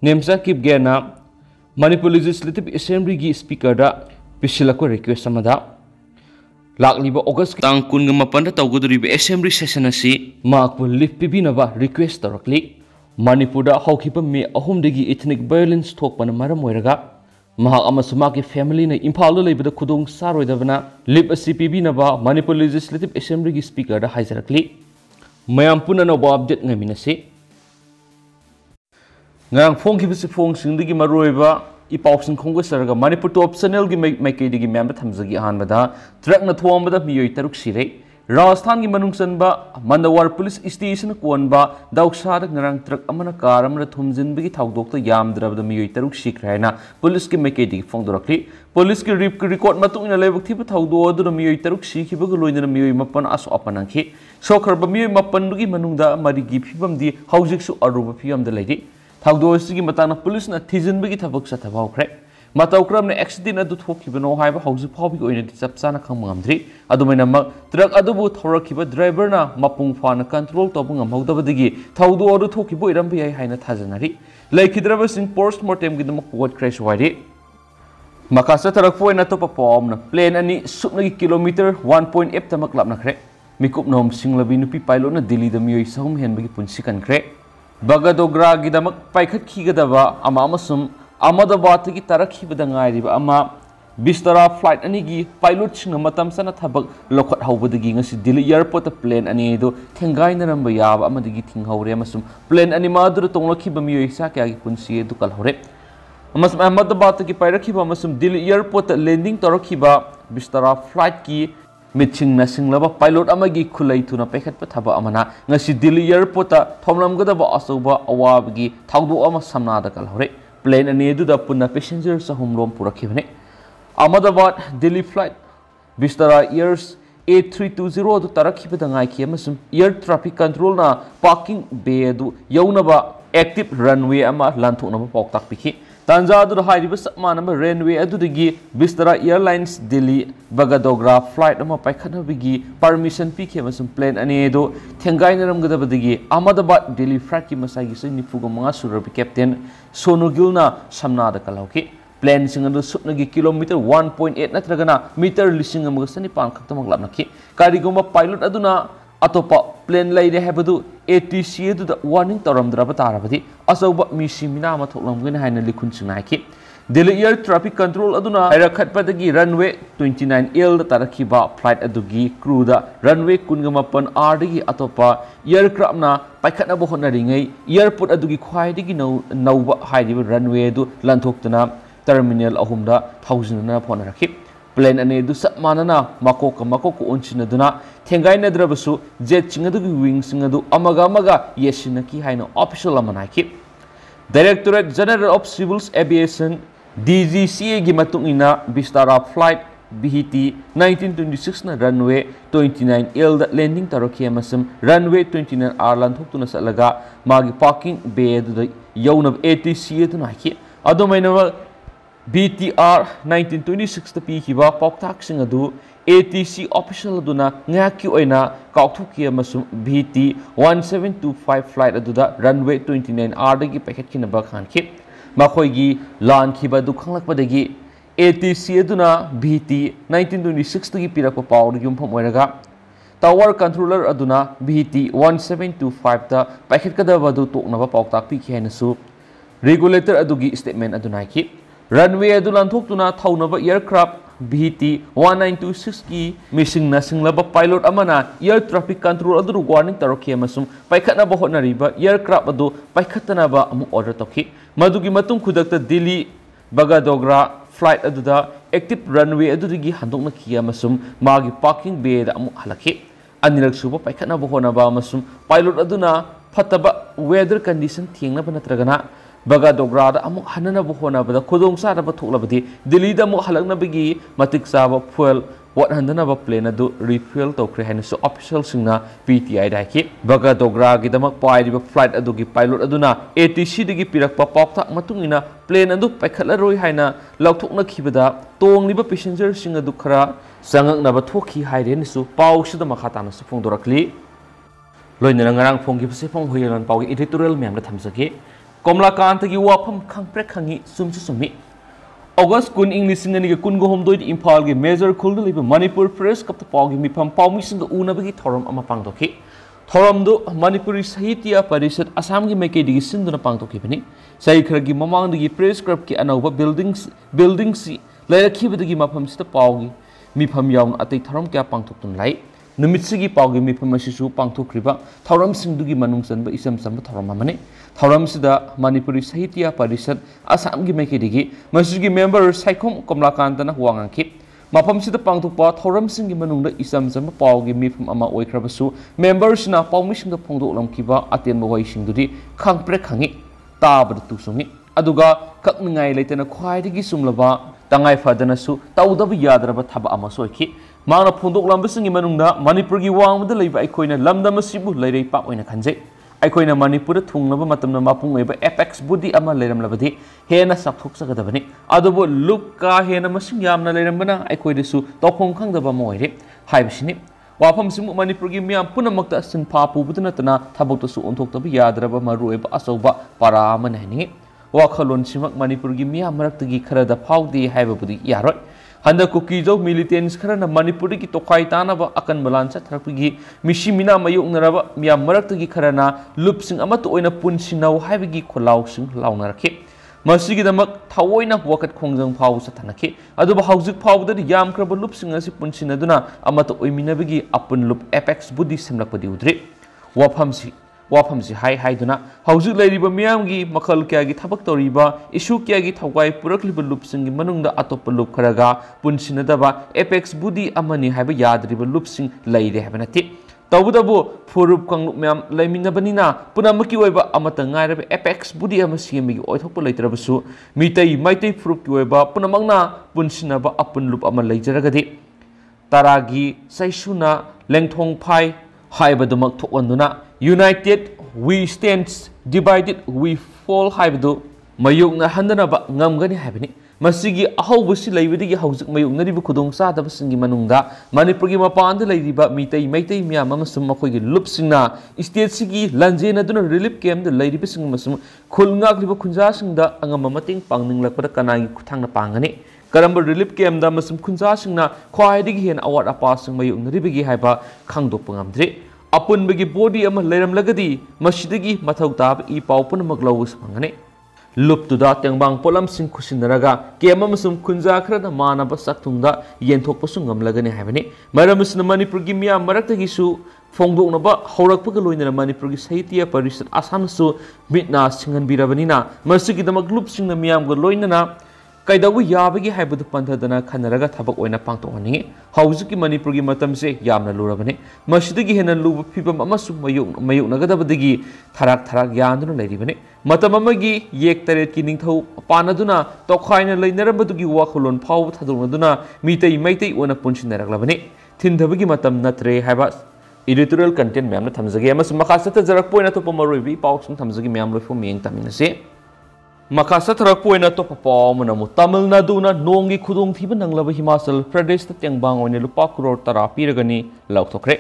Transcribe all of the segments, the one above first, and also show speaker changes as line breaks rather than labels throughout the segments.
नेमचा Kipgen Manipur legislative assembly की speaker दा पिछलको रिक्वेस्ट समदा लाकलिबा अगस्त तांग कुनग मपन तौगदुरिबा असेंबली सेशन असी माकपु लिफ पिबिनबा रिक्वेस्ट तौरकली मणिपुर दा हौखिबा मे अहुमदगी इथनिक वायलेंस थोकपन मरम ओइरगा महाक अमसु माकी फैमिली ने इम्फाल लेबदा खुदोंग सारोइदबना लिफ असि पिबिनबा मणिपुर लेजिस्लेटिव असेंबली की स्पीकर दा हाइजरकली मयाम पुननबा अपडेट ngamiनसे ngang phong ki bisi phong singdigi maroiba ipausin khongga sarga manipur top channel gi maikeidigi member thamjagi hanbada truck na thuambada miyoi taruk sirei rajasthan gi manungsanba mandawar police station konba dauksar ngarang truck amana car amana thumjinbigi thaudokta yamdrabda miyoi taruk sikraina police gi maikeidigi phongdorakli police ki record matungina lebuk thiba thaudo adu miyoi taruk sikhibaga loinana miyoi mapan aso apanangki sokharba miyoi mapan gi manungda marigi phibamdi haujiksu aruba phibamda leidi थाउदोसी की मताना police ना थीजनबगी थबक सा थबाउख्रे मतौक्रम ने accident अदु थोखिबनो हाइबा हौजु फाउबी ओइने चपचाना खंगमद्री अदुमैना मक truck अदुबु थौरखिबा driver ना मपुंग फाना कंट्रोल तोबंग मौदबदगी थाउदो अदु थोखिबो इरमबि याय हाइना थाजनारी लेखिद्रबा सिंग पोस्टमार्टम गिदम पोट क्रैश वाइदि मकासा तरक फोइना तो पपॉमना प्लेन अनि सुपनगी किलोमीटर 1.8 तमक लापनाख्रे मिकुप नोम सिंगलबी नुपी पाइलट ना दिल्ली दमियोय सहम हेनबगी पुंसी कनख्रे बगदोग्रा गिदमक पाइखत खीगदबा अमामसुम अहमदाबाद की तरखीबदा ngairiba ama bistara flight ani gi pilot sing matam sana thabak lokhat hawbadagi ngasi Delhi airport plane ani do thengai naramba yaba amadagi thinghawre amasum plane ani madur tonglakhiba miyoi sa kya gi punsi du kalhore amasum Ahmedabad ki pairakhiba amasum Delhi airport landing torakhiba bistara flight ki मिथिंग नसिंगलबा pilot अमगी खुलै थुना पैखत थबा अमना ngasi Delhi airport थोमलमगदबा असौबा अवाबगी थाउदो अमा समनादा कलहरे plane अनि दुदा पुना पैसेंजर सहमरोम पुरखिबने Ahmedabad Delhi flight Vistara Airs A320 du tarakhiबदा ngaiki amasum air traffic control na parking bay du yaunaba active runway ama lanthoknaba poktak pikhi Tanza adu hairiba sapmanaba runway adudagi Vistara Airlines Delhi Bagadogra flight ama paikhanabigi permission pikhe amasum plane ani do thengai naramgadabadagi Ahmedabad Delhi flight ki masagi se nifuga manga surabi captain Sonogilna samnada kalauki plane singadu supnagi kilometer 1.8 natragana meter lising amaga sani pan khaktamag lapnaki karigoma pilot aduna atopa plane laide habadu ATC du da warning taramdraba tarabadi asauba misimina ma thoklamgena haina likhun singaiki Delhi air traffic control aduna harakhatpadagi runway 29L da tarakhiba flight adugi crew da runway 18 R dagi atopa aircraft na paikhatna bo honaringai airport adugi khwaidagi nauba hairiba runway du lanthoktana terminal ahumda 1000 na phone rakhi plane ane du sapmanana makok onsinaduna thengai nadrabasu jet chingadu wing singadu amaga yesinaki haina official amanaki Directorate General of Civil Aviation DGCA gi matungina Vistara flight BHT 1926 na runway 29L da landing tarokhi amasum runway 29R lanthoktuna salaga magi parking bay du yaunab ATC du naki adomaina BTR 1926 ta pikiba pauktak sing adu ATC official aduna ngaki oina kauthuki amasum BT 1725 flight aduda runway 29R dagi packet kinaba khanki makhoigi lan khiba du khanglakpadagi ATC aduna BT 1926 dagi pirakpa power yumpham oiraga tower controller aduna BT 1725 ta packet kadaba du toknaba pauktak pikhi hainasu regulator adugi statement aduna ki runway adu lanthokuna thaunaba aircraft BT 1926 ki missing na singlaba pilot amana air traffic control adu warning tarokhi amasum paikhatna ba honariba aircraft adu paikhatna ba amu order tokhi madugi matung khudakta Delhi Bagadogra flight adu da active runway adu digi handokna ki amasum magi parking bay da amu halakhi anirak suba paikhatna ba honaba amasum pilot aduna phataba weather condition thengna ba natragana Bagadogra da amuk hanana bu hona bada khudong sa da thoklabadi Delhi da mu halakna bigi matik sa ba fuel what handana ba plane adu refuel tokre haina so official singna PTI da ki Bagadogra gi damak pai ri flight adu gi pilot aduna ATC digi pirakpa pakta matungina plane adu paikhatla roi haina lauthokna khibada tongli ba passenger sing adu khara sangak na ba thokhi haire su pau sida makha na su phongdorakli loinana ngarang phonggi pase phong hoyelan pau editorial mem da thamsake Komlakantagi wapham khangprek khangni chumsu chummi August kun ing lising ani kun go hom doi Imphal gi major khul du liba Manipur press kap pau gi mifam paumi sing una bagi thoram ama pangdokhi thoram do Manipuri Sahitya Parishad Assam gi maike digi sinduna pangdokhi bani sai khar gi mamang digi press club ki anauba buildings lairakhi bagi mafam sita pau gi mifam yaun atai thoram kya pangtokun lai numit sigi pau gi mifam asisu pangthokriba thoram sing dugi manung sanba isam samba thoram amane thoram sida Manipuri Sahitya Parishad Assam gi maike digi masigi member Saikhom Komlakantana huangangki mafam sida pangthokpa thoram sing gi manungda isam samba pau gi mifam ama oikhrabasu members na paumi sing da phongdok lamkiba atenba wai sing dudi khangprek khangi tabad tu sungi aduga kakningai leitena khwaidigi sumlaba tangai fadana su tawdaba yadraba thaba ama soiki mangna phondok lambasing gi manungda Manipur gi wangmada leiba aikoina lamdam asibu leirei pa oina khanjai aikoina Manipur thunglaba matamna mapung eba apex budi ama leiramlabadi hena sakthok sagadabani adubo lukka hena masing yamna leirambana aikoide su topong khangdaba moire haibsini wapham simu Manipur gi miam punamakta sinpha pubuduna tana thabokta su onthoktabi yadraba marueba asoba parama nahni wakhalon simak Manipur gi miam maraktagi kharada phawdi haibabudi yaroi handa kukijo militants kharana Manipur gi tokai tanaba akan malancha tharapigi mishi mina mayuk naraba miam maraktagi kharana lupsing amatu oina punsinau haibigi kholau sing launarake masigi damak thawoina wakat khongjang phaw sathanaki aduba haujuk phawda yam kraba lupsing asi punsinaduna amatu oiminabigi apun lup apex budi semlakpadi udri waphamsi hai haiduna haujuk leiriba miyamgi makhal kyagi thabak toriba issue kyagi thawgai purakliba lupsing manungda atop lup kharaga punsinadaba apex budi amani haiba yadriba lupsing leire habanati tawbudabu furup kanglup myam leiminabanina punamaki oiba amata ngairabe apex budi ama siamigi oithokpa leitrabasu mitei maitai furup ki oiba punamangna punsinaba apun lup ama leijaragadi taragi saisuna lengthong phai haibadumak thokanduna United we stand, divided we fall haibadu mayukna handanaba ngamgani haibani masigi ahawbusi leibidigi hawjuk mayuknaribu khudong sadabsingi manungda Manipur gi mapanda leiriba maitai miyam amasum makhoi gi lupsingna state sigi lanjena duna relief camp da leiribising masum khulngagliba khunjasingda angama mating pangninglapada kanagi khuthangna pangani karamba relief camp da masum khunjasingna khwaidigi hen award apasing mayuknaribigi haiba khangdok pangamdri apun bagi body ama leiram lagadi masidagi mathau tab I pau punamak lawus mangane lup tu da tengbang polam sing khusinaraga kema masum khunja khrada manaba sakthungda yenthok pasungam lagani haibani maramusna Manipur gi miya maraktagi su phongdoknaba haurakpaga loinana Manipur gi Sahitya Parishad Assam su mitna singan birabanina masigi damak lup singna miyam ga loinana kaidawu yabagi haibadu panthadana khanaraga thabak oina pangtokhaningi haujuki Manipur gi matamse yamna lurabani masidagi hena luba phibam amasu mayuk nagadabadagi tharak yanduna leiribani matam amagi yek taret ki ningthau panaduna tokhaina leinarabadugi wakhulon phaw thadunaduna maitai ona punsinaraglabani thindhabagi matam natre haiba editorial content memna thamjage amas makasata jarak poina to pamaroibi pawsung thamjage mem loifo meng taminase Makasa tharakpoina to papa manamu Tamil Nadu na nongi khudong thiba nanglaba Himachal Pradesh ta tengbang oine lupa crore tara piragani lauthokre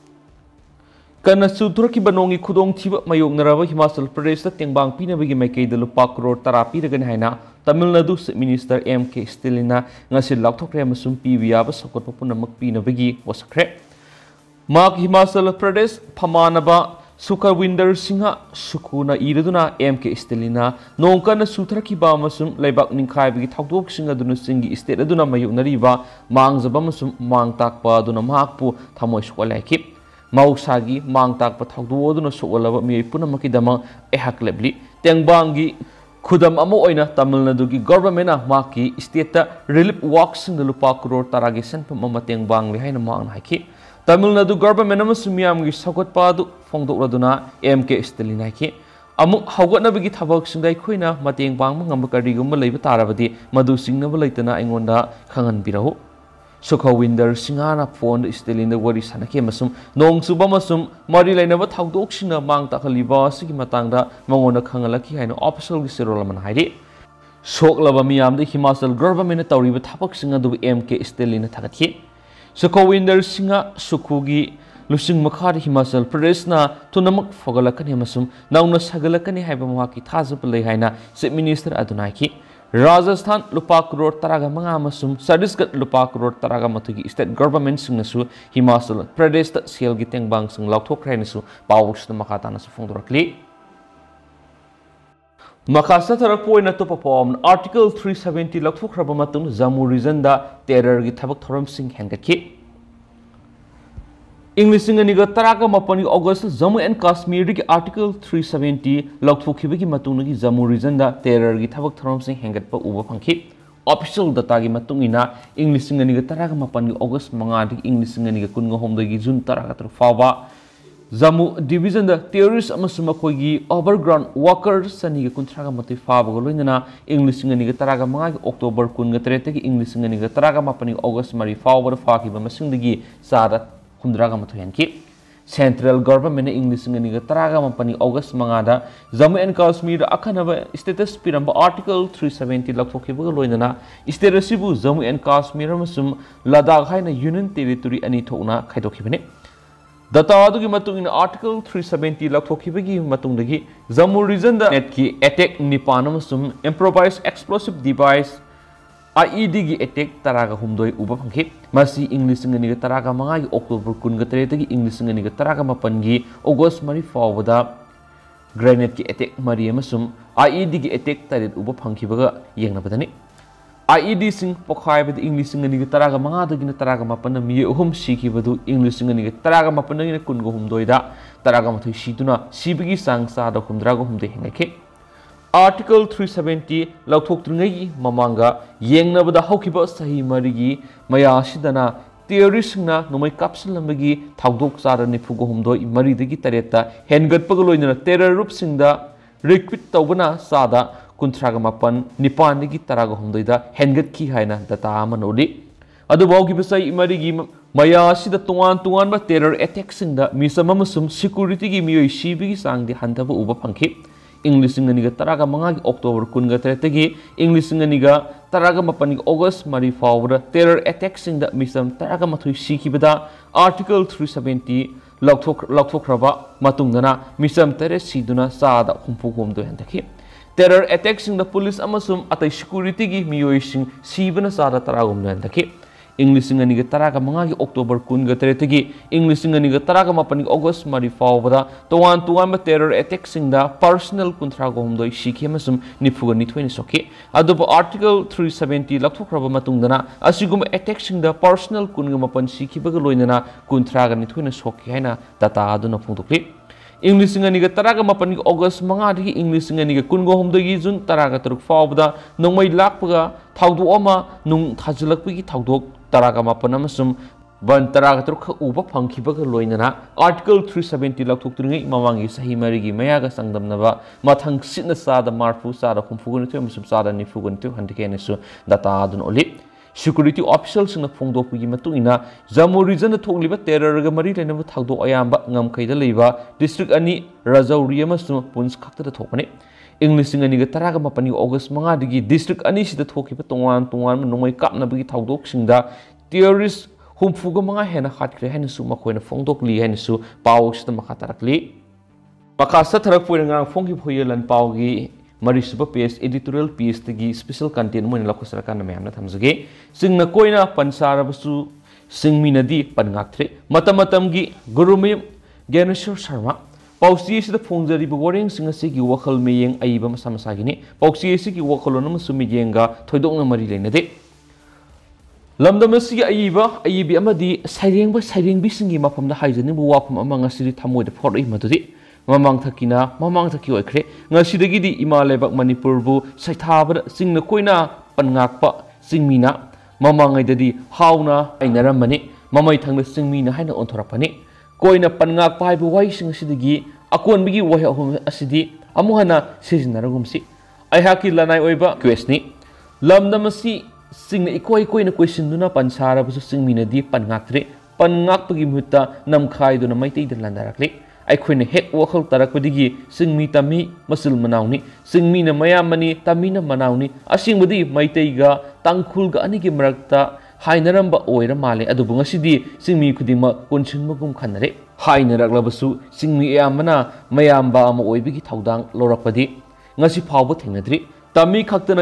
kana suthuraki banongi khudong thiba mayok naraba Himachal Pradesh ta tengbang pinabagi maikei da lupa crore tara piragani haina Tamil Nadu Minister MK Stilina ngasi lauthokre amasum pibiyaba sakotpa punamak pinabagi wasakre mak Himachal Pradesh phamanaba Sukawinder Singha Sukuna Iraduna MK Stilina Nonkana Sutraki Bamasum Lebak Ninkai Tagdok Singa Duna Singi State Aduna Mayunariba Mangzabamasum Mang Takpa Duna Makpu Tamosh Walaki Mausagi Mang Takpa Tagdu Duna Soalava Mi Punamakidama Ehaklebli Tengbangi Kudam Amo Oina Tamil Nadugi Government Maki State Relief Works in the Lupa Crore Taragi Senpa Mama Tengbang Lihaina Mang Haki Tamil Nadu government amasumiyam gi sakot padu phongdokladuna MK Stilina ki amuk hawgatnabagi thabak singdai khoina mateng pangma ngamba karigumba leiba tarabadi madu singnaba leitana aingonda khangan birahu Sukawinder Singana phone Stilina wari sanaki amasum nongsuba masum mari lainaba thawdok singna mang takhaliba sigi matangda mangona khangalaki haina official gi sirolaman hairi soklaba miyam de Himachal government tawriba thabak singa du MK Stilina thakati Sukawinder Singa Sukugi lusing makhari Himachal Pradesh na tunamak fogalakani amasum nauna sagalakani haiba mahaki thazap lei haina Chief Minister aduna ki Rajasthan lupa crore taraga manga amasum Chhattisgarh lupa crore taraga mathugi state government singnasu Himachal Pradesh ta sel gi tengbang sing lauthokrai nasu pawus na makata na su phongdorakli Makasa tarak poina to perform Article 370 lauthokraba matung Jammu region da terror gi thabak thoram sing hengaki English singaniga taraga mapani August Jammu and Kashmir ki Article 370 lauthokhiba gi matung gi Jammu region da terror gi thabak thoram sing hengat pa uba phangki official data gi matung ina English singaniga taraga mapani August manga di English singaniga kunga homda gi June taraga tar fawa Jammu division da terrorist amasuma koigi overground workers saniga kuntraga mati fawa goloina English singaniga taraga manga gi October kunga terete gi English singaniga taraga mapani August mari fawa fa ki ba masing digi sada Hundraga Mathuyanki Central Government English Singaniga Taraga Mapani August Mangada Jammu and Kashmir Akanava status Piramba Article 370 Lakfokiba Loinana Steresibu Jammu and Kashmir Masum Ladakh Haina Union Territory Ani Tona Kaitokibane Data Adugi Matung in Article 370 Lakfokibagi Matungagi Jammu region the Netki attack Nipanamasum improvised explosive device IED gi attack taraga humdoi uba phangki masi English ngani ga taraga mangai October kun ga tere gi English ngani ga taraga mapan gi August mari fawada grenade ki attack mari amasum IED gi attack tarit uba phangki baga yengna badani IED sing pokhai bad English ngani ga taraga manga da gi taraga mapan mi uhum siki badu English ngani ga taraga mapan gi kun go humdoi da taraga mathoi siduna sibigi sangsa da humdraga humde hengake Article 370 lauthoktrungai mamanga yengnabada haukiba sahi marigi mayasidana terroristna nomai kapsalambagi thagdok chara nifugo humdoi maridagi tareta hengatpaga loinana terror rupsingda recruit tawbana sada kuntraga mapan nipanigi taraga humdoida hengatki haina data amanodi adu bawgi basai marigi mayasida tuan ba terror attack singda misamamasum security gi miyoi sibigi sangdi hantaba uba phangki English singaniga taraga manga October kunga terete English singaniga taraga mapani August mari fawra terror attack singda misam taraga mathui sikibada Article 370 lauthokraba matungdana misam tere siduna sada humpu humdo hendaki terror attack singda police amasum atai security gi miyoi sing sibana sada taragum hendaki English singaniga taraga manga October kunga terete English singaniga taraga mapani August mari fawda tuan ba terror attack singda personal kuntrago humdoi sikhi amasum nifuga nithoi soki adobo Article 370 lakthokraba matungdana asigum attack singda personal kunga mapan sikhi baga loinana kuntraga nithoi soki haina data aduna phungdokli English singaniga taraga mapani August manga digi English singaniga kungo humdoi June taraga taruk fawda nongmai lakpaga thawdo ama nung thajilakpagi thawdok taraga mapan amasum ban taraga taruk uba phangkhibaga loinana Article 370 lauthoktrungai mamangi sahi marigi mayaga sangdamnaba mathang sitna sada marfu sada humfugun tu amasum sada nifugun tu handikenesu data adun oli security officials na phongdokpagi matungina Jammu region na thogliba terror ga mari lenaba thagdo ayamba ngamkhaida leiba district ani Rajouri amasum Punch khakta da thokpane English singaniga taraga mapani August manga digi district ani sida thokiba tongan nomai kapnabagi thagdok singda terrorist humfuga manga hena khatkre hena su makoina phongdokli hena su paw sida makatarakli makasa tharak poinga phongki phoyelan pawgi mari suba page editorial piece tagi special content mo nila khosaraka na mayamna thamjage singna koina pansara basu singminadi pangaktre matamatamgi gurumim Ganeshwar Sharma Pausi is the Fonzari Boring Singasiki Wakal Maying Aiba Samasagini, Pausi Siki Wakalonum Sumijenga, Todona Marilene. Lamdamasi Aiba, Aibi Amadi, Siring by Siring Bisingima from the Hyzen wapham among a city Tamu the Port Imatudi, Mamang Takina, Mamang Takiokre, Nasidagidi Imalebak Manipurbu, Saitabar, Sing the Koina, Panakpa, Singmina, Mamang Idadi, Hauna, Inaramani, Mamai Tang the Singmina Hana on Torapani. Koina pangak paibu waising sidigi akon bigi wahum asidi amuhana sizinaragumsi aihaki lanai oiba questni lamdamasi singna ikoi question duna pansara busu singmina di pangaktre pangak pagi mutta namkhai duna maitei dan landarakle aikhoina hek wakhal tarakpadigi singmi tami masul manauni singmi na mayamani tamina manauni asingbudi maitei ga tangkhul ga anigi marakta hainaramba oira male adubu ngasidi singmi khudima konsinmagum khanare hainaraklabsu singmi yamana mayamba ama oibigi thaudang lorakpadi ngasi phawba thengnadri tami khaktana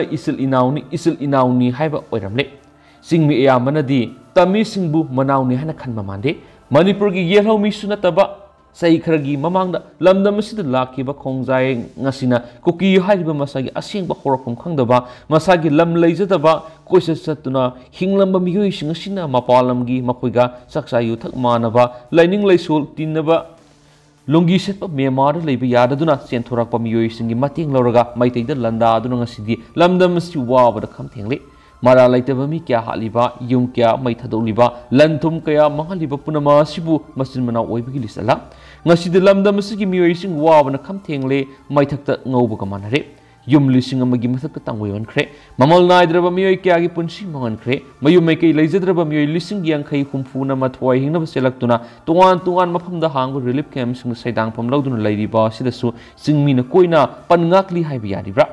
isil inauni haiba oiramle singmi yamana di tami singbu manauni hana khanma mande manipur gi yelhaw mi sunataba sai kharagi mamangda lamdam asida lakhiba khongjai ngasina kuki haiba masagi asengba horakum khangdaba masagi lam leijadaba koisa satuna hinglamba miyoi singasina mapalamgi makoiga saksayu thak manaba lining laisol tinaba lungi setpa memar leiba yadaduna sentorakpa miyoi singi mating lauraga maiteida landa aduna ngasidi lamdam si wabada khamthengle mara laitaba mi kya haliba yum kya mai thadoliba lanthum kaya mahaliba punama sibu masin mana oibigi lisala ngasidi lamdam sigi miyoi sing wabana khamthengle mai thakta ngauba kamanare yum lising amagi mathakta tangwon khre mamal naidraba miyoi kya gi punsi mangan khre mayum mai kai leijadraba miyoi lising yang khai humfuna mathwai hingna baselaktuna tuan mafamda hangu relief camp sing saidang pamlauduna leiriba sidasu singmina koina pangakli haibi yaribra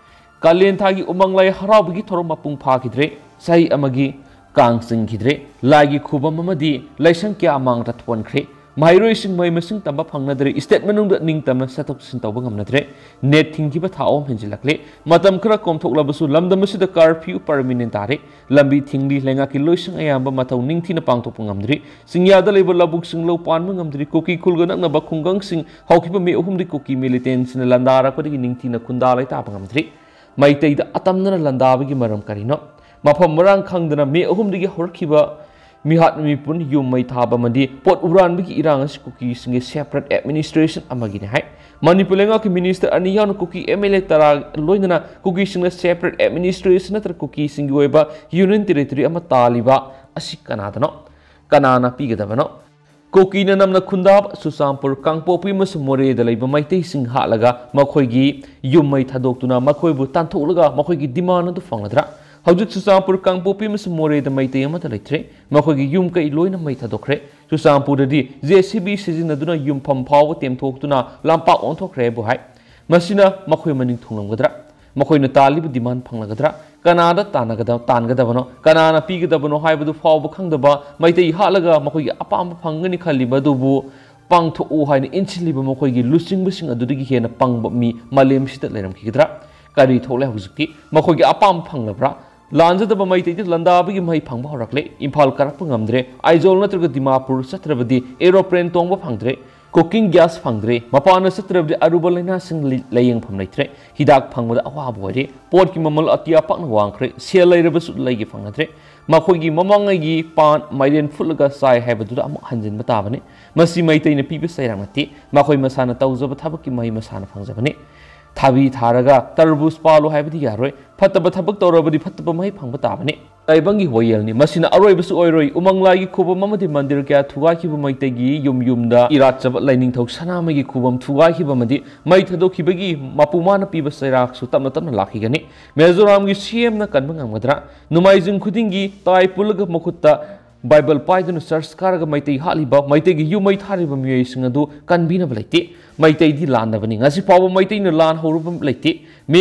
kalen thagi umanglai harabgi thorom mapung phakidre sai amagi kang singkhidre lagi khubam amadi laisang kya amang rathon khre mairoi sing mai masing tamba phangnadre state manung da ning tamna satok sin tawba ngamnadre net thingki ba thaom henjilakle matam khara komthoklabasu lamdam asida curfew permanent tare lambi thingli lenga ki loisang ayamba matau ningthina pangthok ngamdri singyada leba labuk singlo panma ngamdri koki khulgana na ba khungang sing hawkiba me ohumdi koki militants na landara kodigi ningthina khundalai ta ngamdri maitei da atamna landabagi maram karino mafam marang khangdana me ohumdigi horkiba mihat mipun yum mai thaba madi pot uran bigi irang as kuki singe separate administration amagi ne hai manipulenga ki minister ani yawn kuki mla tara loinana kuki singe separate administration atra kuki singi oiba union territory ama taliba asikana dano kanana pigadabano kuki na namna khundab susampur kangpopi mas more da leiba maitei sing halaga makhoigi yum mai thadoktuna makhoibu tantholaga makhoigi demand adu fangadra hojik susampur kangpopi mas more da maitei amata leitre makhoigi yum kai loina mai thadokre susampur di jcb sizinaduna yum pham phaw temthoktuna lampa onthokre bu hai masina makhoi maning thunglamgadra makhoina talibu demand phanglagadra kanada tangadabano kanana pigadabano haibadu fawba khangdaba maitei halaga makhoigi apam phangani khaliba dubu pangtho o haina inchiliba makhoigi lusingbsing adudigi hena pangba mi malem sita leram khigdra kari thole hujiki makhoigi apam phanglabra lanjadaba maitei landabagi mai phangba horakle imphal karap ngamdre aizol natraga dimapur satrabadi aeroplane tongba phangdre cooking gas phangdre mapana satrabdi aruba laina sing layeng pham leitre hidak phangmada awa boire pot ki mamal atia pakna wangkhre sel leirabasu leigi phangadre makhoigi mamangai pan maiden fulaga sai haibadu amu hanjin batabane masi maitei na pibe sairangati makhoi masana tawjaba thabaki mai masana phangjabane thabi tharaga tarbus palo haibadi yaroi fataba thabak tawrabadi fataba mai phangba tabane taibangi hoyelni masina aroibasu oiroi umanglagi khubam amadi mandir kya thugakiba maitegi yumda irachaba laining thok sanamagi khubam thugakiba madi mai thadokibagi mapumana piba sairak su tamna lakhigani mezoram gi cm na kanba ngamgadra numaijing khudingi tai pulaga makutta Bible paiduna search karaga maitei haliba maitegi yumai thariba miyoi singadu kanbina blaite maitei di landabani ngasi pawa maitei na lan horuba blaite me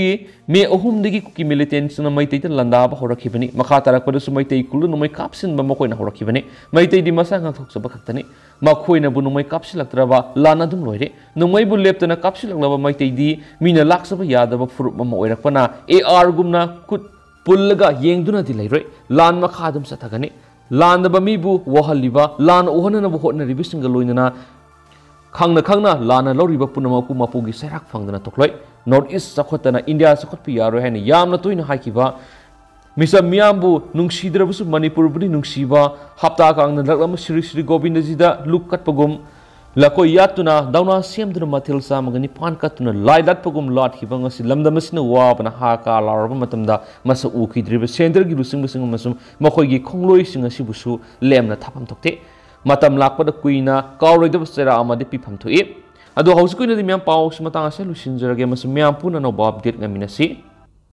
ohumdigi kuki militants na maitei ta landaba horakhibani makha tarakpada su maitei kulu numai kapsin ba makoina horakhibani maitei di masa nga thoksaba khaktani makhoina bu numai kapsilaktraba lana dum loire numai bu leptana kapsilaklaba maitei di mina laksaba yadaba furup ma oirakpana ar gumna kut pullaga yengduna di leiroi lan makha dum sathagani landaba mibu wahaliba lan ohana bu hotna ribi singa loinana khangna lana loriba punamaku mapugi sairak phangdana tokloi north east sakhotana india sakhotpi yaro haina yamna toina haikiba misa miyambu nungsidrabusu manipur budi nungsiba hapta kangna laklama Sri Govindaji da lukkat pagum lakoi yatuna dauna semduna mathil samagani pan katuna laidat pagum lot hibanga silamdamasina wabana ha ka laraba matamda masa ukidriba center gi lusing masum makhoigi khongloi singa sibusu lemna thapam tokte matam lakpada kuina kawroidaba sera amade pifam thoi ado hausukuina di myam paw sumatanga se lusinjarage masum myam puna no update ngaminasi